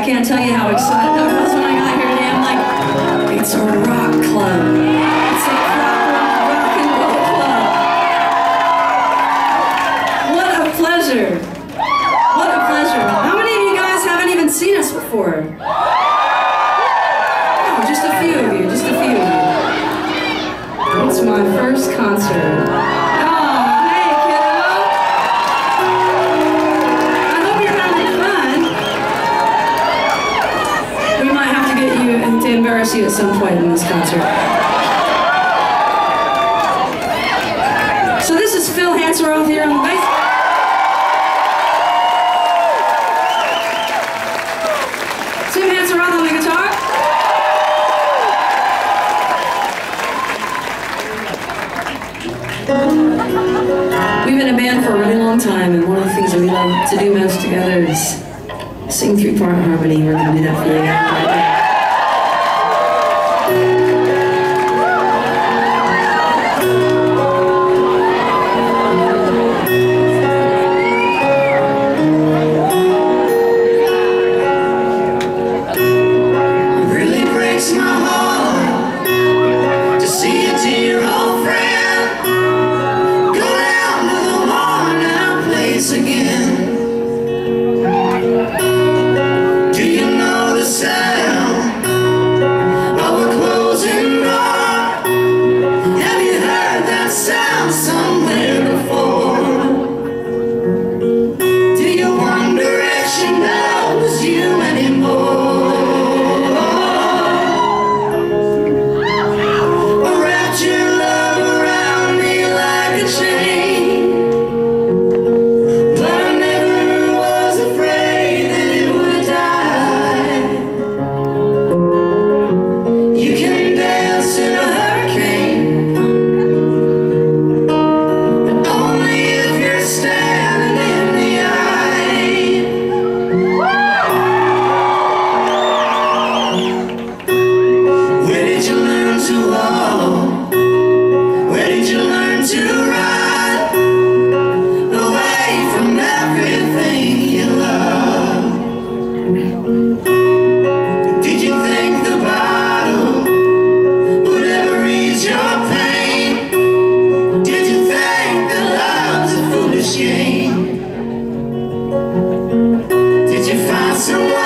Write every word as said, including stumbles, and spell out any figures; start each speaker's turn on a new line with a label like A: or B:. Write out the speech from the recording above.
A: can't tell you how excited I was when I got here today. I'm like, it's a rock club. It's a rock, rock and roll club. What a pleasure. What a pleasure. How many of you guys haven't even seen us before? Oh, just a few of you, just a few of you. It's my first concert. To embarrass you at some point in this concert. So this is Phil Hanseroth here on the bass. Tim Hanseroth on the guitar. We've been a band for a really long time, and one of the things that we love to do most together is sing three-part harmony. We're going to do that for you guys right now.
B: Did you find someone?